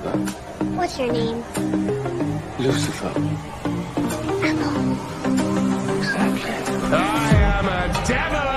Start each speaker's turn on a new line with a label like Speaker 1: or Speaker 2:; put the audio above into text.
Speaker 1: Lucifer.
Speaker 2: What's your name?
Speaker 1: Lucifer.
Speaker 2: Apple.
Speaker 1: Exactly.
Speaker 3: I am a devil